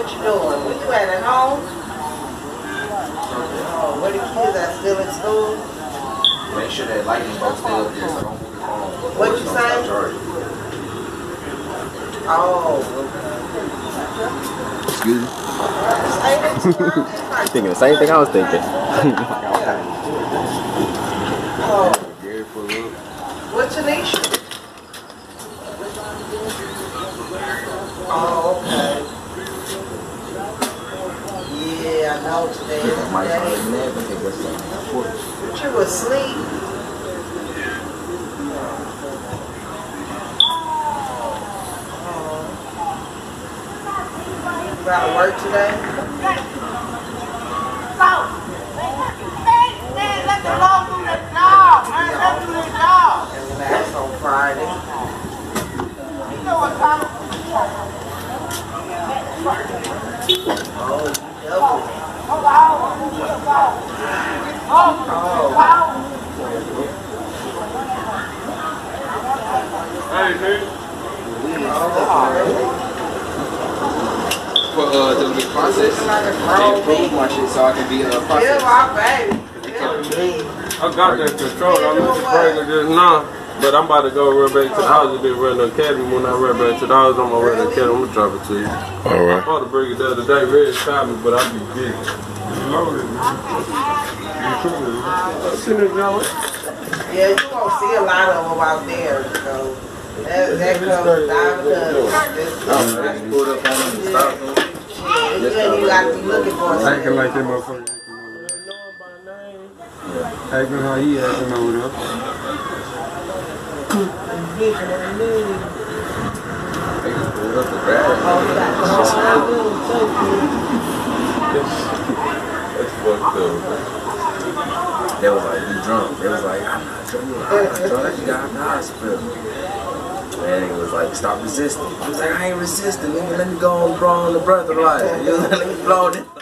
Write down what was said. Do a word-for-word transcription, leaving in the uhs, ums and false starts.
what you doing? What you at at home? Oh, where the kids are still in school? Make sure that lightning bolt stay up there so don't move the phone. What you say? Oh. Excuse me? Thinking the same thing I was thinking. Oh. What's your nation? Oh, okay. Yeah, I know today is the day. But you was asleep. You got to work today? Let the law do their job, man. Let them do their job. And that's on Friday. You know what time? Oh, double. Oh, wow. Oh, wow. Hey, dude. Oh, For uh, the process, to improve my shit so I can be uh, processed. yeah, my baby. I got that control. I'm just breaking just now. But I'm about to go run back to the house and then run the academy. When I run back to the house, I'm going to run the academy. I'm going to drop it to you. Alright. I'm about to bring it the other day. Red stopped me, but I'll be busy. Yeah, you won't see a lot of them out there. So that, that comes down to Pulled up on them and stopped them. yeah, you got to be looking for something. Acting like that motherfucker. Acting how he acting over there. They just pulled up the grass. That's fucked up. They was like, you drunk. They was like, I'm not drunk. I'm not drunk. You got in the hospital. And he was like, stop resisting. He was like, I ain't resisting. Nigga, let me go on, bro, on the breathalyzer. You know, let me blow this.